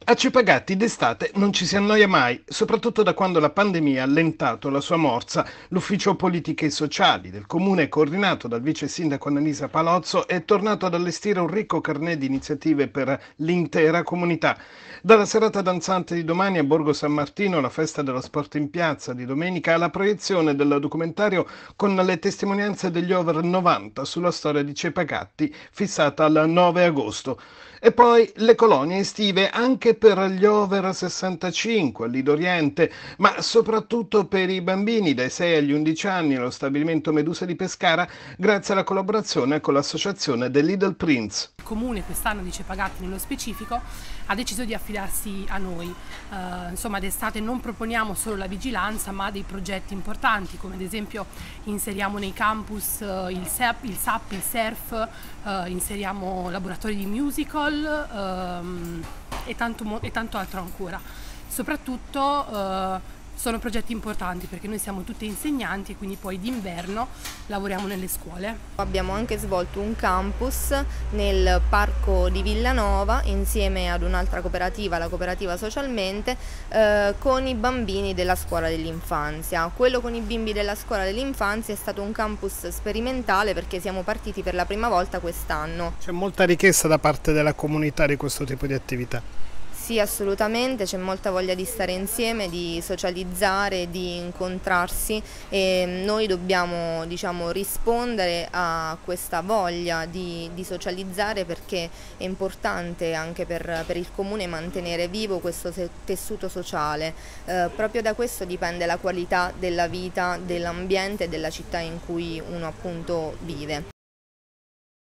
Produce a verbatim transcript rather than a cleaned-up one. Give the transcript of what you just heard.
A Cipagatti d'estate non ci si annoia mai, soprattutto da quando la pandemia ha allentato la sua morsa. L'ufficio politiche e sociali del comune, coordinato dal vice sindaco Annalisa Palozzo, è tornato ad allestire un ricco carnet di iniziative per l'intera comunità. Dalla serata danzante di domani a Borgo San Martino, la festa dello sport in piazza di domenica, alla proiezione del documentario con le testimonianze degli over novanta sulla storia di Cepagatti, fissata al nove agosto. E poi le colonie estive anche per gli over sessantacinque, lì d'Oriente, ma soprattutto per i bambini dai sei agli undici anni allo stabilimento Medusa di Pescara, grazie alla collaborazione con l'associazione The Little Prince. Il comune quest'anno, di Cepagatti nello specifico, ha deciso di affidarsi a noi. Uh, insomma, d'estate non proponiamo solo la vigilanza, ma dei progetti importanti, come ad esempio inseriamo nei campus uh, il, S E P, il S A P, il surf, uh, inseriamo laboratori di musical um, e, tanto, e tanto altro ancora. Soprattutto uh, sono progetti importanti perché noi siamo tutti insegnanti e quindi poi d'inverno lavoriamo nelle scuole. Abbiamo anche svolto un campus nel parco di Villanova insieme ad un'altra cooperativa, la cooperativa Socialmente, eh, con i bambini della scuola dell'infanzia. Quello con i bimbi della scuola dell'infanzia è stato un campus sperimentale perché siamo partiti per la prima volta quest'anno. C'è molta richiesta da parte della comunità di questo tipo di attività. Sì, assolutamente, c'è molta voglia di stare insieme, di socializzare, di incontrarsi e noi dobbiamo, diciamo, rispondere a questa voglia di, di socializzare perché è importante anche per, per il comune mantenere vivo questo tessuto sociale. Eh, proprio da questo dipende la qualità della vita, dell'ambiente e della città in cui uno appunto vive.